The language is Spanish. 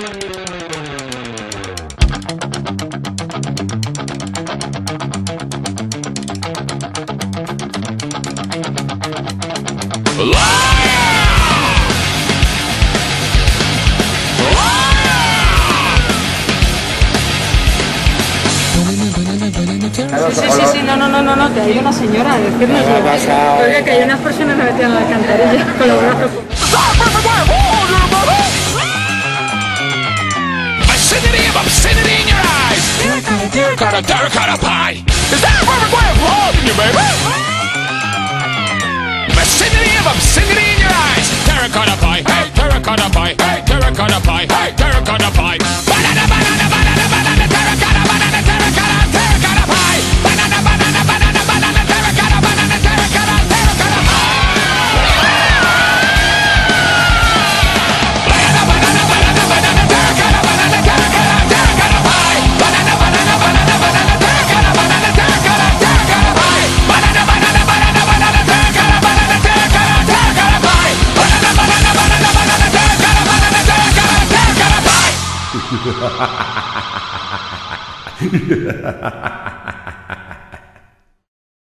Sí, no, que hay una señora a decirnos porque que hay unas personas que metían en la alcantarilla con los brazos. Obscenity in your eyes. Terracotta pie. Is that a perfect way of loving you, baby? Obscenity in your eyes. Terracotta pie. Hey, terracotta pie. Hey, terracotta pie. Hey, terracotta pie. Banana, banana, banana, banana, terracotta, banana, terracotta, terracotta pie. Banana, banana, banana, banana, terracotta, banana, terracotta, terracotta pie. Banana, banana, banana, banana, terracotta, banana, terracotta, terracotta pie. Banana, banana, banana, banana, terracotta, banana, terracotta, terracotta pie. Banana, banana, banana, banana, terracotta, banana, terracotta, terracotta pie. Banana, banana, banana, banana, terracotta, banana, terracotta, terracotta pie.